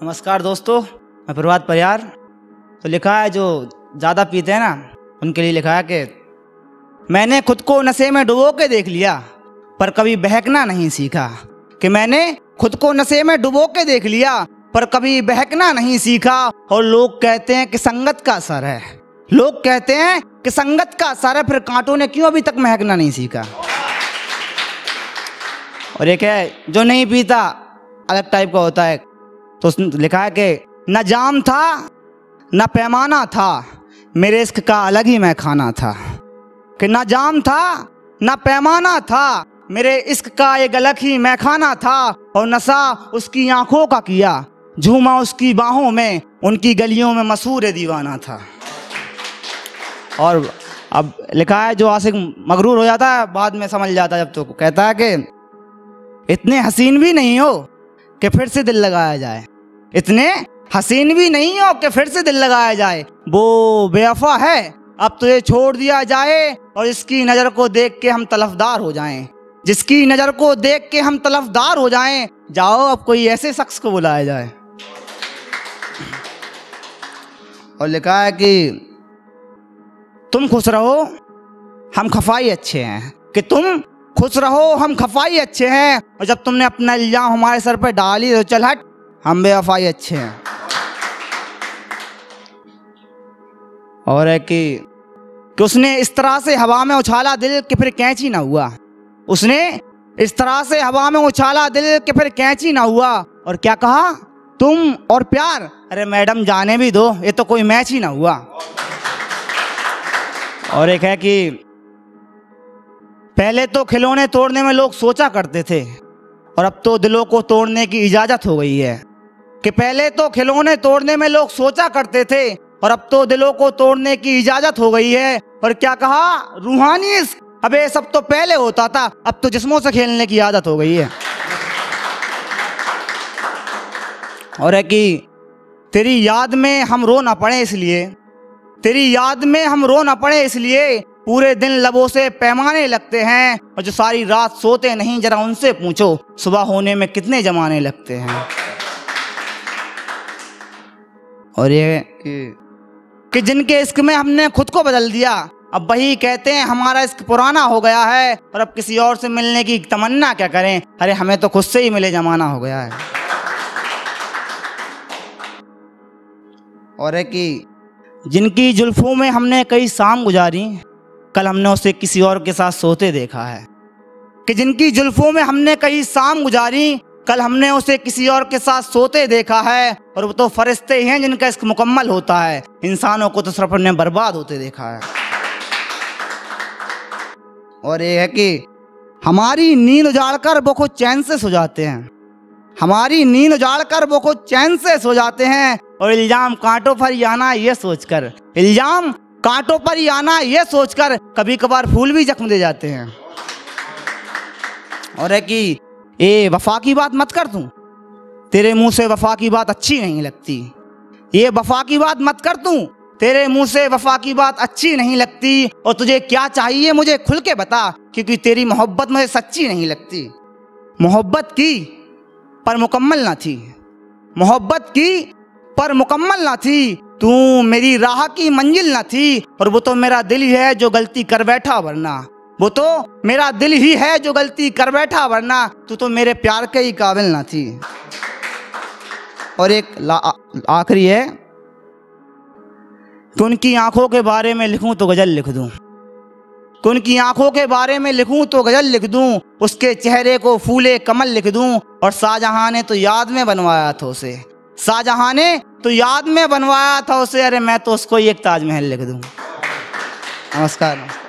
नमस्कार दोस्तों, मैं प्रभात परियार। तो लिखा है जो ज़्यादा पीते हैं ना उनके लिए लिखा है कि मैंने खुद को नशे में डुबो के देख लिया पर कभी बहकना नहीं सीखा। कि मैंने खुद को नशे में डुबो के देख लिया पर कभी बहकना नहीं सीखा। और लोग कहते हैं कि संगत का असर है, लोग कहते हैं कि संगत का असर है, फिर कांटों ने क्यों अभी तक महकना नहीं सीखा। और एक है जो नहीं पीता अलग टाइप का होता है। तो लिखा है कि न जाम था न पैमाना था, मेरे इश्क का अलग ही मैं खाना था। कि न जाम था न पैमाना था, मेरे इश्क का एक अलग ही मैं खाना था। और नशा उसकी आंखों का किया, झूमा उसकी बाहों में, उनकी गलियों में मशहूर दीवाना था। और अब लिखा है जो आशिक मगरूर हो जाता है बाद में समझ जाता है। जब तो कहता है कि इतने हसीन भी नहीं हो कि फिर से दिल लगाया जाए, इतने हसीन भी नहीं हो कि फिर से दिल लगाया जाए। वो बेवफा है अब तुझे छोड़ दिया जाए, और इसकी नज़र को देख के हम तलफदार हो जाएं, जिसकी नज़र को देख के हम तलफदार हो जाएं। जाओ अब कोई ऐसे शख्स को बुलाया जाए। और लिखा है कि तुम खुश रहो हम खफाई अच्छे हैं, कि तुम खुश रहो हम खफाई अच्छे हैं। और जब तुमने अपना इल्जाम हमारे सर पे डाली तो चल हट हम बेवफाई अच्छे हैं। और है कि उसने इस तरह से हवा में उछाला दिल कि फिर कैंची ना हुआ, उसने इस तरह से हवा में उछाला दिल कि फिर कैंची ना हुआ। और क्या कहा तुम और प्यार, अरे मैडम जाने भी दो, ये तो कोई मैच ही ना हुआ। और एक है कि पहले तो खिलौने तोड़ने में लोग सोचा करते थे, और अब तो दिलों को तोड़ने की इजाजत हो गई है। कि पहले तो खिलौने तोड़ने में लोग सोचा करते थे, और अब तो दिलों को तोड़ने की इजाजत हो गई है। और क्या कहा रूहानी इश्क, अबे सब तो पहले होता था, अब तो जिस्मों से खेलने की आदत हो गई है। और है कि तेरी याद में हम रो ना पड़े इसलिए, तेरी याद में हम रो ना पड़े इसलिए, पूरे दिन लबों से पैमाने लगते हैं। और जो सारी रात सोते नहीं जरा उनसे पूछो सुबह होने में कितने जमाने लगते हैं। और ये कि जिनके इश्क में हमने खुद को बदल दिया, अब वही कहते हैं हमारा इश्क पुराना हो गया है, और अब किसी और से मिलने की तमन्ना क्या करें, अरे हमें तो खुद से ही मिले जमाना हो गया है। और है कि जिनकी जुल्फों में हमने कई शाम गुजारी, कल हमने उसे किसी और के साथ सोते देखा है। कि जिनकी जुल्फों में हमने कई शाम गुजारी, कल हमने उसे किसी और के साथ सोते देखा है। और वो तो फरिश्ते ही हैं जिनका इश्क मुकम्मल होता है, इंसानों को तो सिर्फ हमने बर्बाद होते देखा है। और ये है कि हमारी नींद उजाड़ कर वो खुद चैन से सो जाते हैं, हमारी नींद उजाड़ कर वो खुद चैन से सो जाते हैं। और इल्जाम कांटों पर ही आना ये सोचकर, इल्जाम कांटों पर ही आना ये सोचकर, कभी कभार फूल भी जख्म दे जाते हैं। और है कि ए वफा की बात मत कर, तू तेरे मुंह से वफा की बात अच्छी नहीं लगती। ये वफा की बात मत कर, तू तेरे मुंह से वफा की बात अच्छी नहीं लगती। और तुझे क्या चाहिए मुझे खुल के बता, क्योंकि तेरी मोहब्बत मुझे सच्ची नहीं लगती। मोहब्बत की पर मुकम्मल ना थी, मोहब्बत की पर मुकम्मल ना थी, तू मेरी राह की मंजिल ना थी। और वो तो मेरा दिल ही है जो गलती कर बैठा वरना, वो तो मेरा दिल ही है जो गलती कर बैठा वरना, तू तो मेरे प्यार के ही काबिल ना थी। और एक आखिरी है कि उनकी आंखों के बारे में लिखूं तो गजल लिख दूं, कि उनकी आंखों के बारे में लिखूं तो गजल लिख दूं, उसके चेहरे को फूले कमल लिख दूं। और शाहजहां ने तो याद में बनवाया था उसे, शाहजहां ने तो याद में बनवाया था उसे, अरे मैं तो उसको एक ताजमहल लिख दूं। नमस्कार।